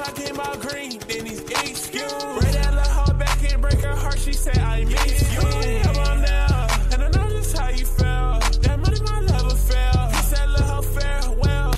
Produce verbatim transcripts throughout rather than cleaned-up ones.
talking about green, then he's excuse. Bring that little hoe back and break her heart, she said I miss you. Come on now, and I know just how you feel. That money my level fell. He said little hoe farewell.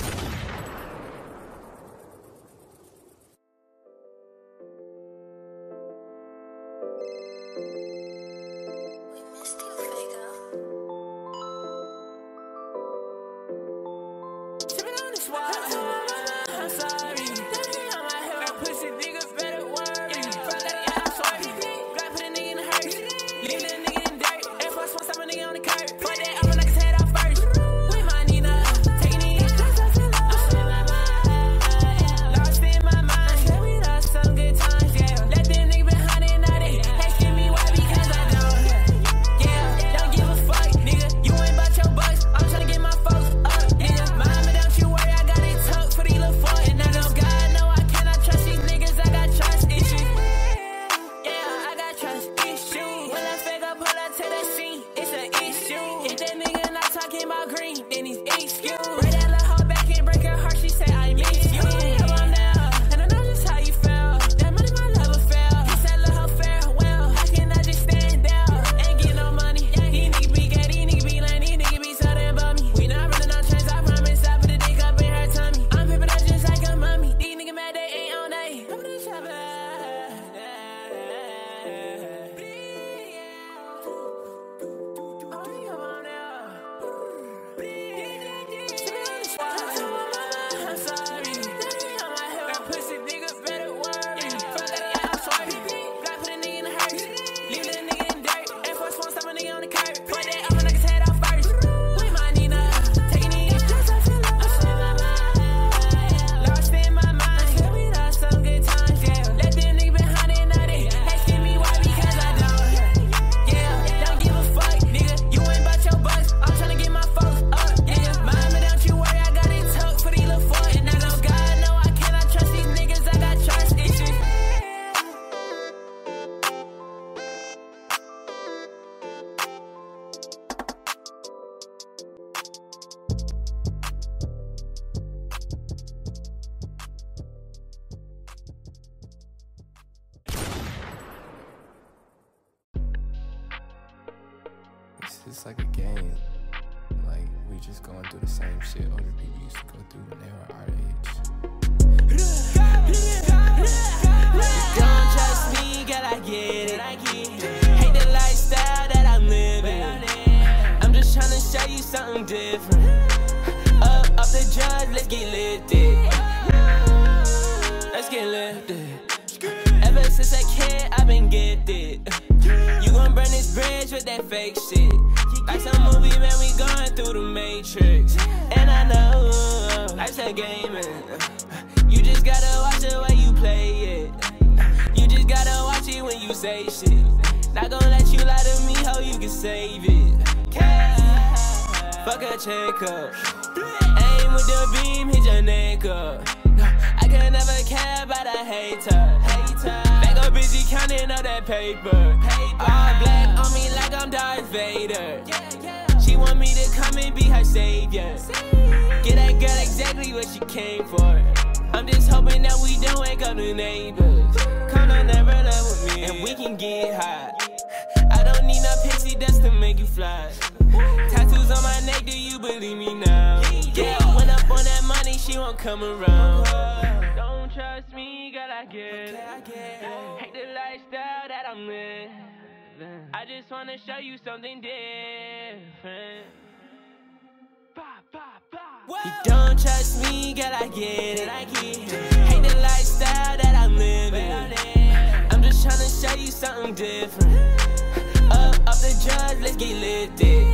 I'm sorry. That pussy nigga better worry. I'm sorry. Gotta put a nigga in the hearse. Leave that nigga in dirt. Air Force One, stop a nigga on the curb. Fuck that up and I can head off first. With my Nina, taking it. Lost in my mind. Yeah, we lost some good times, yeah. Let them nigga behind it, not it. Asking me why, because I don't. Yeah, don't give a fuck, nigga. You ain't about your bucks. I'm trying to get my folks up, nigga. Mama, don't you worry, I got it tucked for these little fuck. And I know God know I cannot trust these niggas. I got trust issues. Yeah, I got trust issues. When I fake up, pull up to the scene, it's an issue. If that nigga not talking about green, then he's excuse. Bring that little hoe back and break her heart, she say I miss you. Come on now, and I know just how you feel. That money my level fell. He said little hoe farewell. How can I just stand out? Ain't get no money. These niggas be gay, these niggas be lame, these niggas be so damn bummy. We not running on trains, I promise. I put a dick up in her tummy. I'm pimping up just like a mummy. These niggas mad they ain't on A. Come to the shop. I'm sorry. That pussy nigga better worry. I'm sorry. Gotta put a nigga in the hearse. Leave that nigga in dirt. Air Force One, stop a nigga on the curb. Fuck that up and I can head off first. With my Nina, taking it. Lost in my mind. Yeah, we lost some good times, yeah. Let them nigga behind it, not it. Asking me why, because I don't. Yeah, don't give a fuck, nigga. You ain't about your bucks. I'm trying to get my folks up, nigga. Mama, don't you worry, I got it tucked for these little fuck. And I know God know I cannot trust these niggas. I got trust issues. It's just like a game. Like, we just going through the same shit older people used to go through when they were our age. Don't trust me, girl, I get it. Hate the lifestyle that I'm living. I'm just trying to show you something different. Up, up the drugs, let's get lifted. Let's get lifted. Ever since I can, I've been gifted. You gon' burn this bridge with that fake shit. Like some movie, man, we going through the matrix. And I know life's a game, man. You just gotta watch the way you play it. You just gotta watch it when you say shit. Not gonna let you lie to me, how you can save it. Fuck a checkup. Aim with the beam, hit your neck up. I can never care about a hater. Back up busy counting all that paper. All black on me like I'm Darth Vader. She want me to come and be her savior. Get that girl exactly what she came for. I'm just hoping that we don't wake up the neighbors. Come on, never love with me, and we can get high. I don't need no pixie dust to make you fly. Tattoos on my neck, do you believe me now? Yeah, went up on that money, she won't come around. Don't trust me, girl, I get it. Hate the lifestyle that I'm living. I just wanna show you something different. You don't trust me, girl, I get it. Hate the lifestyle that I'm living. I'm just trying to show you something different. Up, up the drugs, let's get lifted.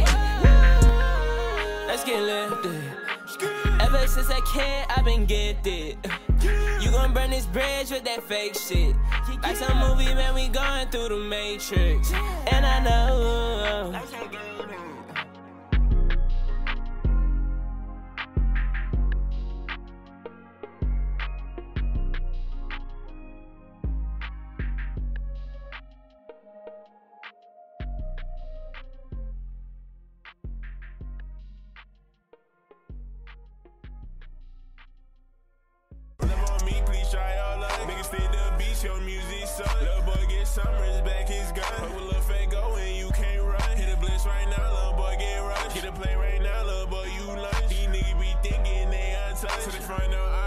Let's get lifted. Ever since I can, I've been gifted. You gon' burn this bridge with that fake shit. Like some movie, man, we going through the matrix. And I know Please try your luck. Flex your music, son. Little boy get summers, back his gun. Put a little fat go and you can't run. Hit a blitz right now, little boy get rushed. Get a play right now, little boy, you lunch. These niggas be thinking they untouched. To the front, no